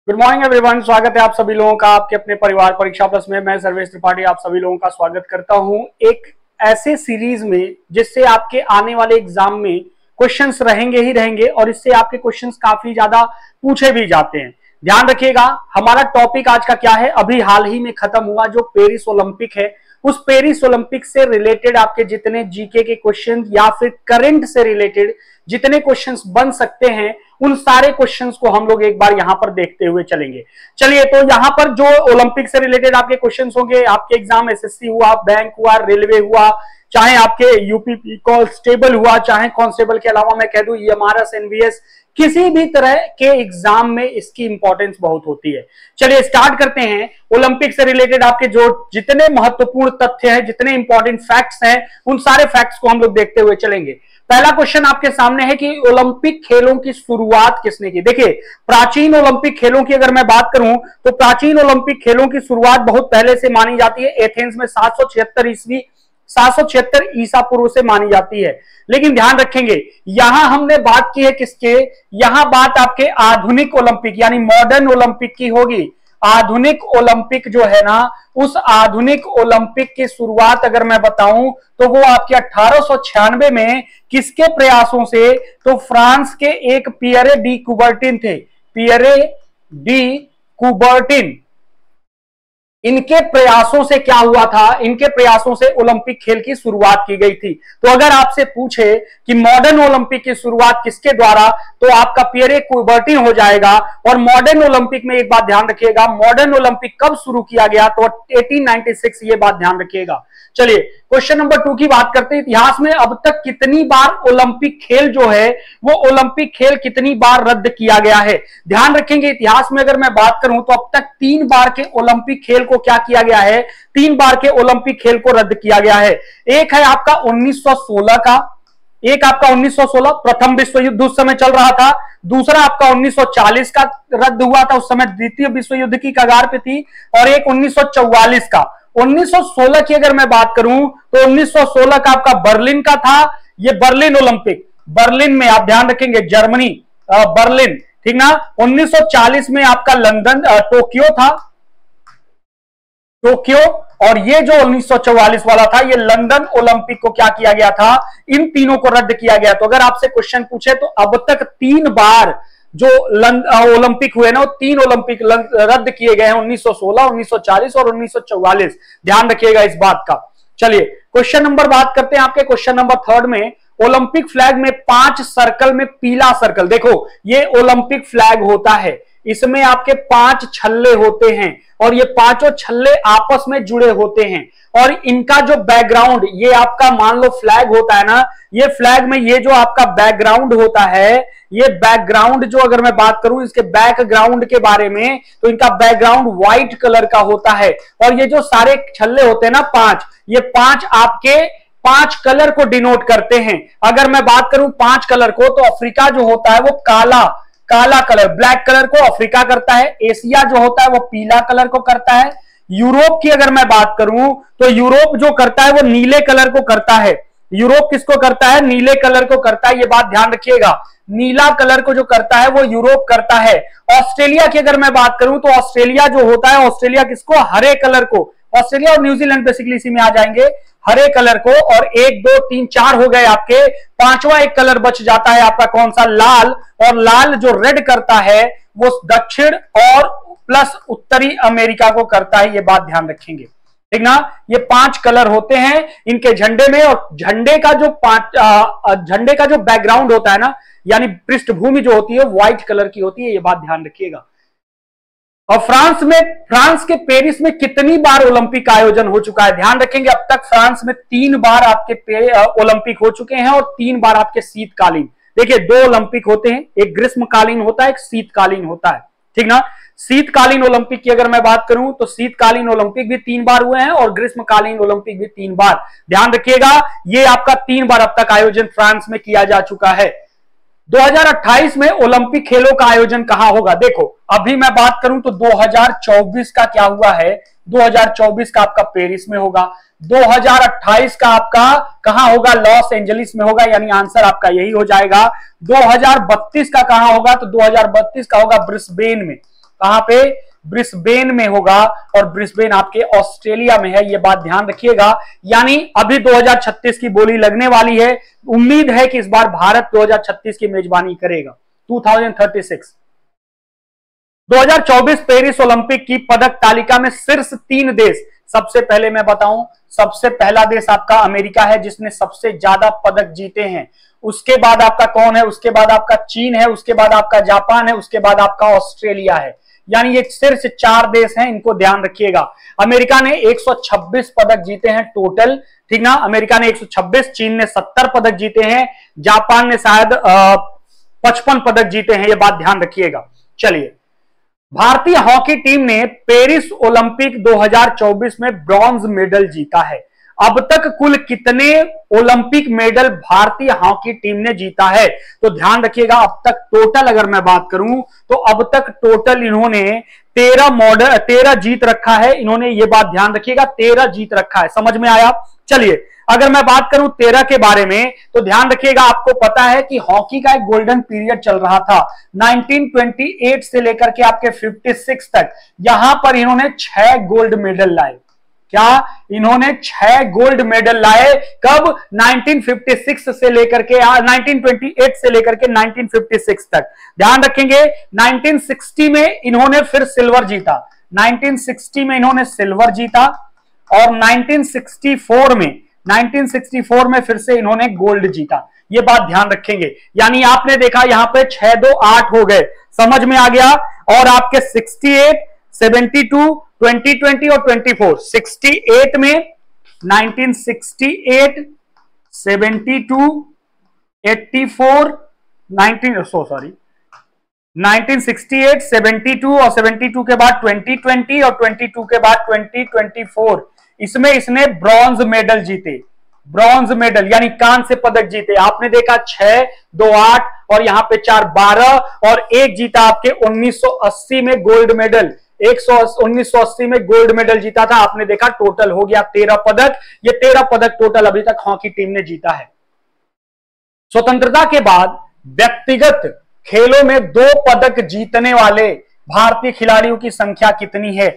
Good morning everyone, स्वागत है आप सभी लोगों का आपके अपने परिवार परीक्षा प्लस में। मैं सर्वेश त्रिपाठी आप सभी लोगों का स्वागत करता हूं एक ऐसे सीरीज में जिससे आपके आने वाले एग्जाम में क्वेश्चंस रहेंगे ही रहेंगे और इससे आपके क्वेश्चंस काफी ज्यादा पूछे भी जाते हैं। ध्यान रखिएगा, हमारा टॉपिक आज का क्या है। अभी हाल ही में खत्म हुआ जो पेरिस ओलंपिक है, उस पेरिस ओलंपिक से रिलेटेड आपके जितने जीके के क्वेश्चन या फिर करंट से रिलेटेड जितने क्वेश्चंस बन सकते हैं उन सारे क्वेश्चंस को हम लोग एक बार यहां पर देखते हुए चलेंगे। चलिए, तो यहां पर जो ओलंपिक से रिलेटेड आपके क्वेश्चंस होंगे, आपके एग्जाम एसएससी हुआ, बैंक हुआ, रेलवे हुआ, चाहे आपके यूपी कांस्टेबल हुआ, चाहे कांस्टेबल के अलावा मैं कह दूं एमआरएस, एनवीएस, किसी भी तरह के एग्जाम में इसकी इंपॉर्टेंस बहुत होती है। चलिए स्टार्ट करते हैं। ओलंपिक से रिलेटेड आपके जो जितने महत्वपूर्ण तथ्य हैं, जितने इंपॉर्टेंट फैक्ट्स हैं, उन सारे फैक्ट्स को हम लोग देखते हुए चलेंगे। पहला क्वेश्चन आपके सामने है कि ओलंपिक खेलों की शुरुआत किसने की। देखिए, प्राचीन ओलंपिक खेलों की अगर मैं बात करूं तो प्राचीन ओलंपिक खेलों की शुरुआत बहुत पहले से मानी जाती है। एथेंस में 776 ईसा पूर्व से मानी जाती है। लेकिन ध्यान रखेंगे, यहां हमने बात की है किसके, यहां बात आपके आधुनिक ओलंपिक यानी मॉडर्न ओलंपिक की होगी। आधुनिक ओलंपिक जो है ना, उस आधुनिक ओलंपिक की शुरुआत अगर मैं बताऊं तो वो आपके 1896 में किसके प्रयासों से, तो फ्रांस के एक पियरे डी कुबर्टिन थे, पियरे डी कुबर्टिन, इनके प्रयासों से क्या हुआ था, इनके प्रयासों से ओलंपिक खेल की शुरुआत की गई थी। तो अगर आपसे पूछे कि मॉडर्न ओलंपिक की शुरुआत किसके द्वारा, तो आपका पियरे कुबर्टिन हो जाएगा। और मॉडर्न ओलंपिक में एक बात ध्यान रखिएगा, मॉडर्न ओलंपिक कब शुरू किया गया, तो 1896, ये बात ध्यान रखिएगा। चलिए क्वेश्चन नंबर 2 की बात करते हैं। इतिहास में अब तक कितनी बार ओलंपिक खेल जो है वो ओलंपिक खेल कितनी बार रद्द किया गया है। ध्यान रखेंगे, इतिहास में अगर मैं बात करूं तो अब तक 3 बार के ओलंपिक खेल को क्या किया गया है, 3 बार के ओलंपिक खेल को रद्द किया गया है। एक है आपका 1916 का, एक आपका 1916 प्रथम विश्व युद्ध उस समय चल रहा था। दूसरा आपका 1940 का रद्द हुआ था, उस समय द्वितीय विश्व युद्ध की कगार पे थी। और एक 1944 का। 1916 की अगर मैं बात करूं तो 1916 का आपका बर्लिन का था, ये बर्लिन ओलंपिक, बर्लिन में आप ध्यान रखेंगे, जर्मनी, बर्लिन, ठीक ना। 1940 में आपका लंदन, टोक्यो था, टोक्यो। और ये जो 1944 वाला था, ये लंदन ओलंपिक को क्या किया गया था, इन तीनों को रद्द किया गया। तो अगर आपसे क्वेश्चन पूछे तो अब तक 3 बार जो ओलंपिक हुए ना, वो 3 ओलंपिक रद्द किए गए हैं, 1916, 1940 और 1944। ध्यान रखिएगा इस बात का। चलिए क्वेश्चन नंबर बात करते हैं आपके क्वेश्चन नंबर 3 में। ओलंपिक फ्लैग में 5 सर्कल में पीला सर्कल, देखो ये ओलंपिक फ्लैग होता है, इसमें आपके 5 छल्ले होते हैं और ये 5 छल्ले आपस में जुड़े होते हैं। और इनका जो बैकग्राउंड, ये आपका मान लो फ्लैग होता है ना, ये फ्लैग में ये जो आपका बैकग्राउंड होता है, ये बैकग्राउंड जो अगर मैं बात करूं इसके बैकग्राउंड के बारे में, तो इनका बैकग्राउंड व्हाइट कलर का होता है। और ये जो सारे छल्ले होते हैं ना 5, ये 5 आपके 5 कलर को डिनोट करते हैं। अगर मैं बात करूं 5 कलर को, तो अफ्रीका जो होता है वो काला कलर, ब्लैक कलर को अफ्रीका करता है। एशिया जो होता है वो पीला कलर को करता है। यूरोप की अगर मैं बात करूं तो यूरोप जो करता है वो नीले कलर को करता है। यूरोप किसको करता है, नीले कलर को करता है, ये बात ध्यान रखिएगा। नीला कलर को जो करता है वो यूरोप करता है। ऑस्ट्रेलिया की अगर मैं बात करूं तो ऑस्ट्रेलिया जो होता है, ऑस्ट्रेलिया किसको, हरे कलर को, ऑस्ट्रेलिया और न्यूजीलैंड बेसिकली इसी में आ जाएंगे, हरे कलर को। और 1 2 3 4 हो गए आपके, 5वां एक कलर बच जाता है आपका कौन सा, लाल। और लाल जो रेड करता है वो दक्षिण और प्लस उत्तरी अमेरिका को करता है, ये बात ध्यान रखेंगे, ठीक ना। ये 5 कलर होते हैं इनके झंडे में। और झंडे का जो बैकग्राउंड होता है ना, यानी पृष्ठभूमि जो होती है व्हाइट कलर की होती है, ये बात ध्यान रखिएगा। और फ्रांस के पेरिस में कितनी बार ओलंपिक का आयोजन हो चुका है, ध्यान रखेंगे। अब तक फ्रांस में 3 बार आपके ओलंपिक हो चुके हैं और 3 बार आपके शीतकालीन। देखिए 2 ओलंपिक होते हैं, एक ग्रीष्मकालीन होता है, एक शीतकालीन होता है, ठीक ना। शीतकालीन ओलंपिक की अगर मैं बात करूं तो शीतकालीन ओलंपिक भी 3 बार हुए हैं और ग्रीष्मकालीन ओलंपिक भी 3 बार। ध्यान रखिएगा, ये आपका 3 बार अब तक आयोजन फ्रांस में किया जा चुका है। 2028 में ओलंपिक खेलों का आयोजन कहां होगा। देखो अभी मैं बात करूं तो 2024 का क्या हुआ है, 2024 का आपका पेरिस में होगा। 2028 का आपका कहां होगा, लॉस एंजलिस में होगा, यानी आंसर आपका यही हो जाएगा। 2032 का कहां होगा, तो 2032 का होगा ब्रिस्बेन में। कहां पे? ब्रिस्बेन में होगा, और ब्रिस्बेन आपके ऑस्ट्रेलिया में है, ये बात ध्यान रखिएगा। यानी अभी 2036 की बोली लगने वाली है। उम्मीद है कि इस बार भारत 2036 की मेजबानी करेगा, 2036। 2024 पेरिस ओलंपिक की पदक तालिका में शीर्ष 3 देश, सबसे पहले मैं बताऊं, सबसे पहला देश आपका अमेरिका है जिसने सबसे ज्यादा पदक जीते हैं। उसके बाद आपका कौन है? उसके बाद आपका चीन है, उसके बाद आपका जापान है, उसके बाद आपका ऑस्ट्रेलिया है। यानी ये शीर्ष 4 देश हैं, इनको ध्यान रखिएगा। अमेरिका ने 126 पदक जीते हैं टोटल, ठीक ना? अमेरिका ने 126, चीन ने 70 पदक जीते हैं, जापान ने शायद 55 पदक जीते हैं, ये बात ध्यान रखिएगा। चलिए, भारतीय हॉकी टीम ने पेरिस ओलंपिक 2024 में ब्रॉन्ज मेडल जीता है। अब तक कुल कितने ओलंपिक मेडल भारतीय हॉकी टीम ने जीता है? तो ध्यान रखिएगा, अब तक टोटल अगर मैं बात करूं तो अब तक टोटल इन्होंने 13 जीत रखा है। इन्होंने ये बात ध्यान रखिएगा, 13 जीत रखा है। समझ में आया? चलिए, अगर मैं बात करूं 13 के बारे में तो ध्यान रखिएगा, आपको पता है कि हॉकी का एक गोल्डन पीरियड चल रहा था 1928 से लेकर के आपके 56 तक। यहां पर इन्होंने 6 गोल्ड मेडल लाए। क्या? इन्होंने 6 गोल्ड मेडल लाए। कब? 1956 से लेकर के 1928 से लेकर के 1956 तक। ध्यान रखेंगे, 1960 में इन्होंने फिर सिल्वर जीता, 1960 में इन्होंने सिल्वर जीता, और 1964 में फिर से इन्होंने गोल्ड जीता। ये बात ध्यान रखेंगे। यानी आपने देखा यहां पे 6, 2, 8 हो गए, समझ में आ गया। और आपके 68, 72, 2020 और 24, 68 में 1968, 72, 84, 1968, 72 और 72 के बाद 2020 और 22 के बाद 2024, इसमें इसने ब्रॉन्ज मेडल जीते। ब्रॉन्ज मेडल यानी कांस्य पदक जीते। आपने देखा 6, 2, 8 और यहां पे 4, 12 और 1 जीता आपके 1980 में गोल्ड मेडल। 1980 में गोल्ड मेडल जीता था। आपने देखा टोटल हो गया 13 पदक। ये 13 पदक टोटल अभी तक हॉकी टीम ने जीता है। स्वतंत्रता के बाद व्यक्तिगत खेलों में 2 पदक जीतने वाले भारतीय खिलाड़ियों की संख्या कितनी है?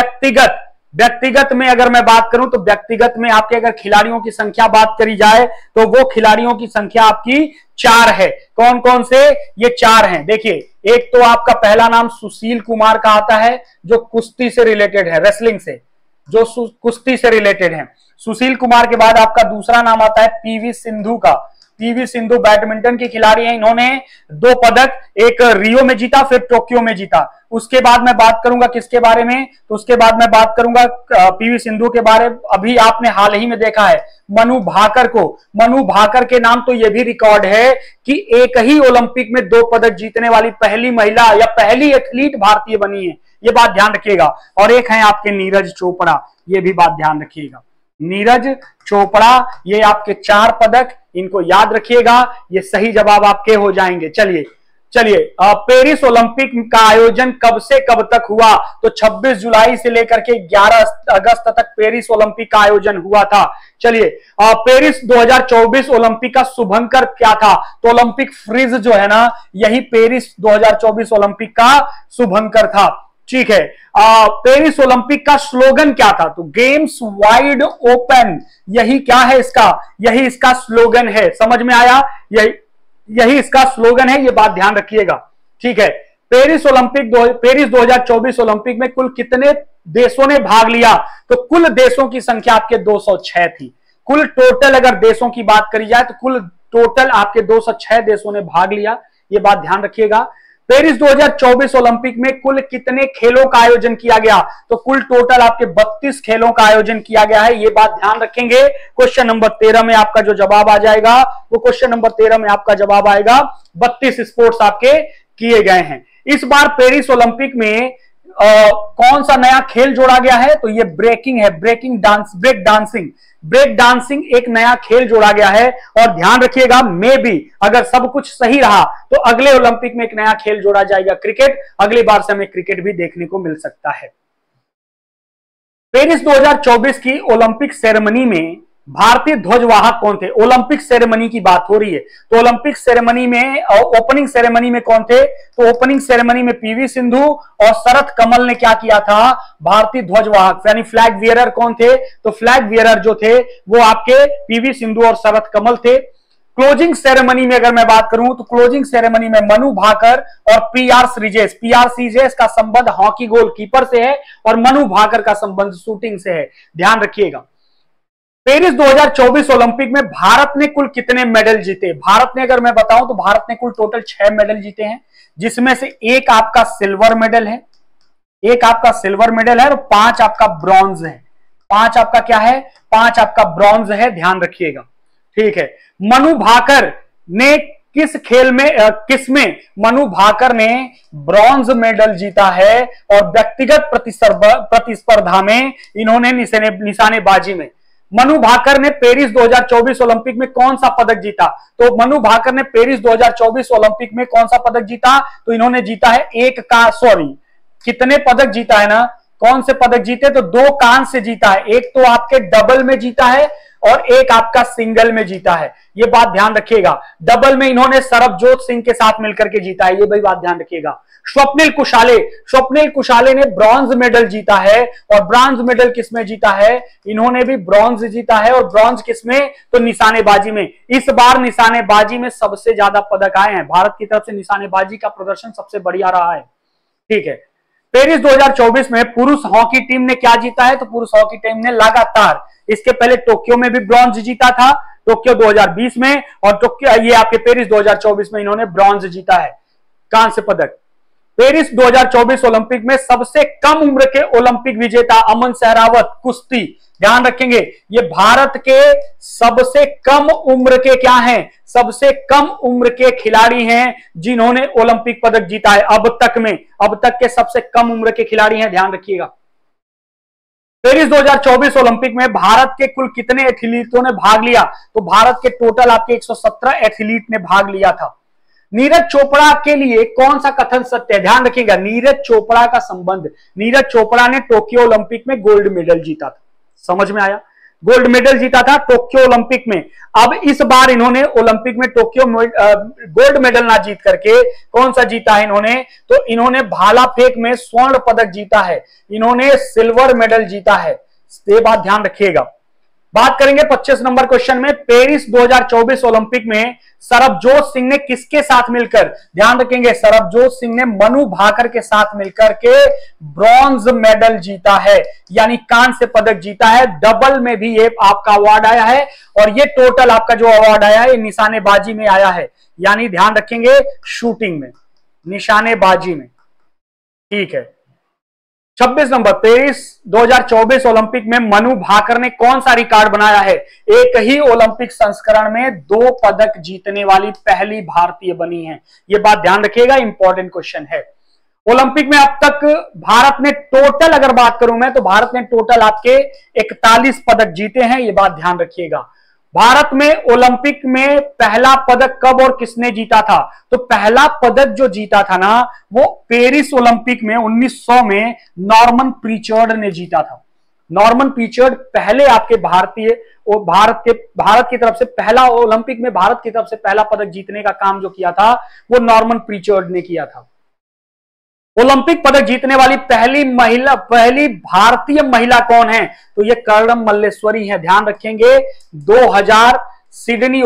व्यक्तिगत में अगर मैं बात करूं तो व्यक्तिगत में आपके अगर खिलाड़ियों की संख्या बात करी जाए तो वो खिलाड़ियों की संख्या आपकी 4 है। कौन कौन से? ये 4 हैं। देखिए, एक तो आपका पहला नाम सुशील कुमार का आता है, जो कुश्ती से रिलेटेड है, रेसलिंग से, जो कुश्ती से रिलेटेड है। सुशील कुमार के बाद आपका दूसरा नाम आता है पीवी सिंधु का। पीवी सिंधु बैडमिंटन की खिलाड़ी हैं। इन्होंने 2 पदक, एक रियो में जीता, फिर टोक्यो में जीता। उसके बाद मैं बात करूंगा किसके बारे में? तो उसके बाद मैं बात करूंगा पीवी सिंधु के बारे में। अभी आपने हाल ही में देखा है मनु भाकर को। मनु भाकर के नाम तो यह भी रिकॉर्ड है कि एक ही ओलंपिक में 2 पदक जीतने वाली पहली महिला या पहली एथलीट भारतीय बनी है। ये बात ध्यान रखिएगा। और एक है आपके नीरज चोपड़ा, ये भी बात ध्यान रखिएगा। नीरज चोपड़ा, ये आपके 4 पदक, इनको याद रखिएगा। ये सही जवाब आपके हो जाएंगे। चलिए, पेरिस ओलंपिक का आयोजन कब से कब तक हुआ? तो 26 जुलाई से लेकर के 11 अगस्त तक पेरिस ओलंपिक का आयोजन हुआ था। चलिए, पेरिस 2024 ओलंपिक का शुभंकर क्या था? तो ओलंपिक फ्रिज जो है ना, यही पेरिस 2024 ओलंपिक का शुभंकर था। ठीक है, पेरिस ओलंपिक का स्लोगन क्या था? तो गेम्स वाइड ओपन, यही क्या है इसका? यही इसका स्लोगन है। समझ में आया? यही इसका स्लोगन है, ये बात ध्यान रखिएगा। ठीक है, पेरिस 2024 ओलंपिक में कुल कितने देशों ने भाग लिया? तो कुल देशों की संख्या आपके 206 थी। कुल टोटल अगर देशों की बात करी जाए तो कुल टोटल आपके 206 देशों ने भाग लिया। ये बात ध्यान रखिएगा। पेरिस 2024 ओलंपिक में कुल कितने खेलों का आयोजन किया गया? तो कुल टोटल आपके 32 खेलों का आयोजन किया गया है। ये बात ध्यान रखेंगे। क्वेश्चन नंबर 13 में आपका जो जवाब आ जाएगा, वो क्वेश्चन नंबर 13 में आपका जवाब आएगा 32 स्पोर्ट्स आपके किए गए हैं। इस बार पेरिस ओलंपिक में कौन सा नया खेल जोड़ा गया है? तो ये ब्रेकिंग है, ब्रेक डांसिंग एक नया खेल जोड़ा गया है। और ध्यान रखिएगा, मे भी अगर सब कुछ सही रहा तो अगले ओलंपिक में एक नया खेल जोड़ा जाएगा, क्रिकेट। अगली बार से हमें क्रिकेट भी देखने को मिल सकता है। पेरिस 2024 की ओलंपिक सेरेमनी में भारतीय ध्वजवाहक कौन थे? ओलंपिक सेरेमनी की बात हो रही है, तो ओलंपिक सेरेमनी में ओपनिंग सेरेमनी में कौन थे? तो ओपनिंग सेरेमनी में पीवी सिंधु और शरत कमल ने क्या किया था? भारतीय ध्वजवाहक यानी फ्लैग वियरर कौन थे? तो फ्लैग वियरर जो थे वो आपके पीवी सिंधु और शरत कमल थे। क्लोजिंग सेरेमनी में अगर मैं बात करूं तो क्लोजिंग सेरेमनी में मनु भाकर और पीआर श्रीजेश का संबंध हॉकी गोलकीपर से है और मनु भाकर का संबंध शूटिंग से है, ध्यान रखिएगा। पेरिस 2024 ओलंपिक में भारत ने कुल कितने मेडल जीते? भारत ने अगर मैं बताऊं तो भारत ने कुल टोटल 6 मेडल जीते हैं, जिसमें से एक आपका सिल्वर मेडल है, एक आपका सिल्वर मेडल है और 5 आपका ब्रॉन्ज है। 5 आपका क्या है? 5 आपका ब्रॉन्ज है, ध्यान रखिएगा, ठीक है। मनु भाकर ने किस खेल में किसमें मनु भाकर ने ब्रॉन्ज मेडल जीता है और व्यक्तिगत प्रतिस्पर्धा में इन्होंने निशानेबाजी में मनु भाकर ने पेरिस 2024 ओलंपिक में कौन सा पदक जीता? तो मनु भाकर ने पेरिस 2024 ओलंपिक में कौन सा पदक जीता? तो इन्होंने जीता है कितने पदक जीता है ना? कौन से पदक जीते? तो 2 कांस्य से जीता है, एक तो आपके डबल में जीता है और एक आपका सिंगल में जीता है, ये बात ध्यान रखिएगा। डबल में इन्होंने सरबजोत सिंह के साथ मिलकर के जीता है, ये भी बात ध्यान रखिएगा। स्वप्निल कुशाले ने ब्रॉन्ज मेडल जीता है और ब्रॉन्ज मेडल किसमें जीता है? इन्होंने भी ब्रॉन्ज जीता है और ब्रॉन्ज किसमें? तो निशानेबाजी में। इस बार निशानेबाजी में सबसे ज्यादा पदक आए हैं, भारत की तरफ से निशानेबाजी का प्रदर्शन सबसे बढ़िया रहा है, ठीक है। पेरिस 2024 में पुरुष हॉकी टीम ने क्या जीता है? तो पुरुष हॉकी टीम ने लगातार, इसके पहले टोक्यो में भी ब्रॉन्ज जीता था, टोक्यो 2020 में, और टोक्यो ये आपके पेरिस 2024 में इन्होंने ब्रॉन्ज जीता है, कांस्य पदक। पेरिस 2024 ओलंपिक में सबसे कम उम्र के ओलंपिक विजेता अमन सहरावत कुश्ती, ध्यान रखेंगे, ये भारत के सबसे कम उम्र के क्या हैं? सबसे कम उम्र के खिलाड़ी हैं जिन्होंने ओलंपिक पदक जीता है अब तक के सबसे कम उम्र के खिलाड़ी हैं, ध्यान रखिएगा। पेरिस 2024 ओलंपिक में भारत के कुल कितने एथलीटों ने भाग लिया? तो भारत के टोटल आपके 117 एथलीट ने भाग लिया था। नीरज चोपड़ा के लिए कौन सा कथन सत्य है? ध्यान रखिएगा, नीरज चोपड़ा का संबंध, नीरज चोपड़ा ने टोक्यो ओलंपिक में गोल्ड मेडल जीता था, समझ में आया? गोल्ड मेडल जीता था टोक्यो ओलंपिक में। अब इस बार इन्होंने ओलंपिक में टोक्यो गोल्ड मेडल ना जीत करके कौन सा जीता है इन्होंने? तो इन्होंने भाला फेंक में स्वर्ण पदक जीता है, इन्होंने सिल्वर मेडल जीता है, ये बात ध्यान रखिएगा। बात करेंगे 25 नंबर क्वेश्चन में, पेरिस 2024 ओलंपिक में सरबजोत सिंह ने किसके साथ मिलकर, ध्यान रखेंगे, सरबजोत सिंह ने मनु भाकर के साथ मिलकर के ब्रॉन्ज मेडल जीता है, यानी कांस्य पदक जीता है। डबल में भी ये आपका अवार्ड आया है और ये टोटल आपका जो अवार्ड आया है ये निशानेबाजी में आया है, यानी ध्यान रखेंगे शूटिंग में, निशानेबाजी में, ठीक है। 26 नंबर, पेरिस 2024 ओलंपिक में मनु भाकर ने कौन सा रिकॉर्ड बनाया है? एक ही ओलंपिक संस्करण में 2 पदक जीतने वाली पहली भारतीय बनी है, यह बात ध्यान रखिएगा, इंपॉर्टेंट क्वेश्चन है। ओलंपिक में अब तक भारत ने टोटल अगर बात करूं मैं तो भारत ने टोटल आपके 41 पदक जीते हैं, यह बात ध्यान रखिएगा। भारत में ओलंपिक में पहला पदक कब और किसने जीता था? तो पहला पदक जो जीता था ना वो पेरिस ओलंपिक में 1900 में नॉर्मन प्रीचर्ड ने जीता था। नॉर्मन प्रीचर्ड पहले आपके भारत की तरफ से पहला ओलंपिक में भारत की तरफ से पहला पदक जीतने का काम जो किया था वो नॉर्मन प्रीचर्ड ने किया था। ओलंपिक पदक जीतने वाली पहली भारतीय महिला कौन है? तो ये कर्णम मल्लेश्वरी है, ध्यान रखेंगे। 2000 सिडनी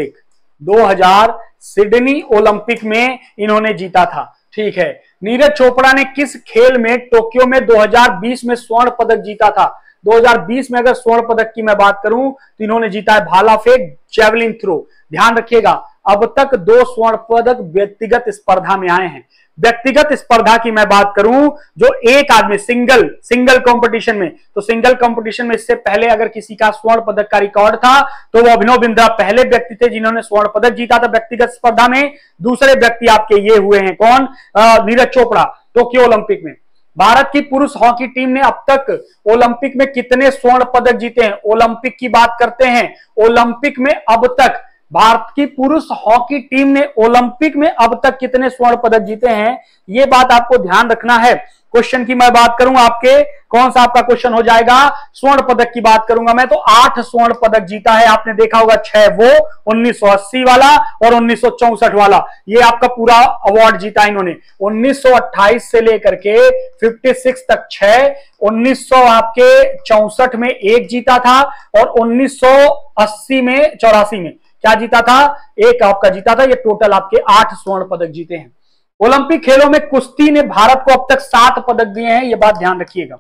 ओलंपिक में इन्होंने जीता था, ठीक है। नीरज चोपड़ा ने किस खेल में टोक्यो में 2020 में स्वर्ण पदक जीता था? 2020 में अगर स्वर्ण पदक की मैं बात करूं तो इन्होंने जीता है भाला फेंक, जेवलिन थ्रो, ध्यान रखिएगा। अब तक 2 स्वर्ण पदक व्यक्तिगत स्पर्धा में आए हैं। व्यक्तिगत स्पर्धा की मैं बात करूं जो एक आदमी सिंगल कंपटीशन में, तो सिंगल कंपटीशन में इससे पहले अगर किसी का स्वर्ण पदक का रिकॉर्ड था तो वो अभिनव बिंद्रा पहले व्यक्ति थे जिन्होंने स्वर्ण पदक जीता था व्यक्तिगत स्पर्धा में। दूसरे व्यक्ति आपके ये हुए हैं कौन? नीरज चोपड़ा, टोक्यो ओलंपिक में। भारत की पुरुष हॉकी टीम ने अब तक ओलंपिक में कितने स्वर्ण पदक जीते हैं? ओलंपिक की बात करते हैं, ओलंपिक में अब तक भारत की पुरुष हॉकी टीम ने ओलंपिक में अब तक कितने स्वर्ण पदक जीते हैं, यह बात आपको ध्यान रखना है। क्वेश्चन की मैं बात करूं आपके कौन सा आपका क्वेश्चन हो जाएगा? स्वर्ण पदक की बात करूंगा मैं तो 8 स्वर्ण पदक जीता है। आपने देखा होगा 6 वो 1980 वाला और 1964 वाला, ये आपका पूरा अवार्ड जीता इन्होंने। 1928 से लेकर के 56 तक 6, 1900 आपके 64 में 1 जीता था और 1980 में 84 में क्या जीता था? 1 आपका जीता था। ये टोटल आपके 8 स्वर्ण पदक जीते हैं। ओलंपिक खेलों में कुश्ती ने भारत को अब तक 7 पदक दिए हैं, यह बात ध्यान रखिएगा।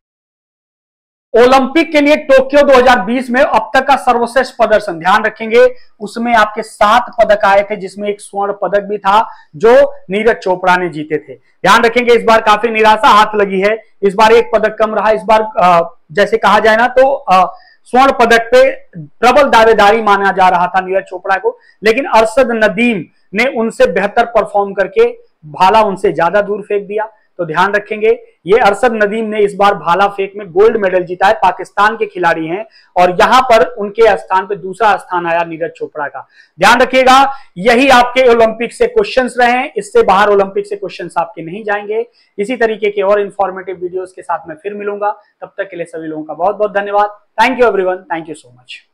ओलंपिक के लिए टोक्यो 2020 में अब तक का सर्वश्रेष्ठ प्रदर्शन ध्यान रखेंगे, उसमें आपके 7 पदक आए थे, जिसमें एक स्वर्ण पदक भी था जो नीरज चोपड़ा ने जीते थे। ध्यान रखेंगे, इस बार काफी निराशा हाथ लगी है, इस बार 1 पदक कम रहा। इस बार जैसे कहा जाए ना तो स्वर्ण पदक पे प्रबल दावेदारी माना जा रहा था नीरज चोपड़ा को, लेकिन अरशद नदीम ने उनसे बेहतर परफॉर्म करके भाला उनसे ज्यादा दूर फेंक दिया। तो ध्यान रखेंगे, ये अरशद नदीम ने इस बार भाला फेंक में गोल्ड मेडल जीता है, पाकिस्तान के खिलाड़ी हैं, और यहां पर उनके स्थान पे दूसरा स्थान आया नीरज चोपड़ा का। ध्यान रखिएगा, यही आपके ओलंपिक से क्वेश्चंस रहे, इससे बाहर ओलंपिक से क्वेश्चंस आपके नहीं जाएंगे। इसी तरीके के और इंफॉर्मेटिव वीडियोस के साथ मैं फिर मिलूंगा, तब तक के लिए सभी लोगों का बहुत बहुत धन्यवाद। Thank you everyone, thank you so much.